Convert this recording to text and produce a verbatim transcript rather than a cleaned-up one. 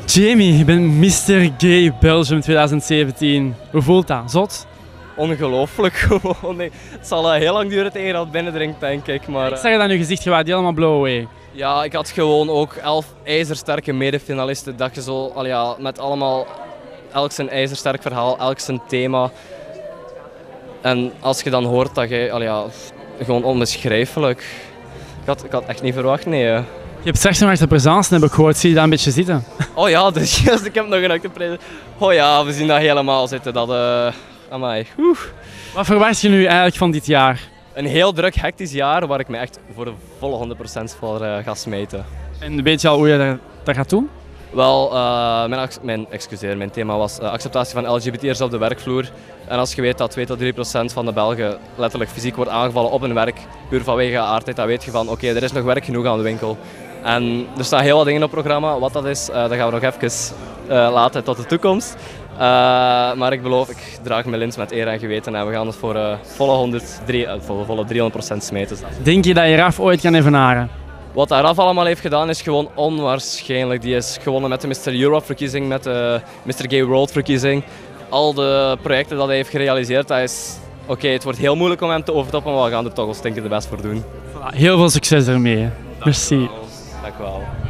Jamie, je bent mister Gay Belgium twintig zeventien. Hoe voelt dat? Zot? Ongelooflijk gewoon. Nee, het zal uh, heel lang duren tegen dat het binnendringt, denk ik. Maar, Ik uh, zeg het aan je gezicht, je was helemaal blow away. ja, ik had gewoon ook elf ijzersterke medefinalisten. Dat je zo, al ja, met allemaal elk zijn ijzersterk verhaal, elk zijn thema. En als je dan hoort dat je, al ja, gewoon onbeschrijfelijk. Ik had, ik had echt niet verwacht, nee. Uh. Je hebt straks nog de presence, heb ik gehoord. Zie je daar een beetje zitten? Oh ja, dus yes, ik heb nog een acte. Oh ja, we zien dat helemaal zitten. Dat, uh, amai. Oeh. Wat verwacht je nu eigenlijk van dit jaar? Een heel druk, hectisch jaar waar ik me echt voor de volle honderd procent voor uh, ga smijten. En weet je al hoe je dat, dat gaat doen? Wel, uh, mijn, mijn, excuseer, mijn thema was uh, acceptatie van L G B T'ers op de werkvloer. En als je weet dat twee tot drie procent van de Belgen letterlijk fysiek wordt aangevallen op hun werk, puur vanwege aardheid, dan weet je van oké, okay, er is nog werk genoeg aan de winkel. En er staan heel wat dingen op het programma. Wat dat is, uh, dat gaan we nog even uh, laten tot de toekomst. Uh, maar ik beloof, ik draag mijn lint met eer en geweten en we gaan het voor uh, volle, honderd, drie, uh, volle, volle driehonderd procent smijten. Denk je dat je Raf ooit kan evenaren? Wat Raf allemaal heeft gedaan is gewoon onwaarschijnlijk. Die is gewonnen met de mister Europe verkiezing, met de mister Gay World verkiezing. Al de projecten dat hij heeft gerealiseerd, dat is... Oké, okay, het wordt heel moeilijk om hem te overtoppen, maar we gaan er toch ons stinker de best voor doen. Voilà, heel veel succes ermee. Merci. Dank u wel.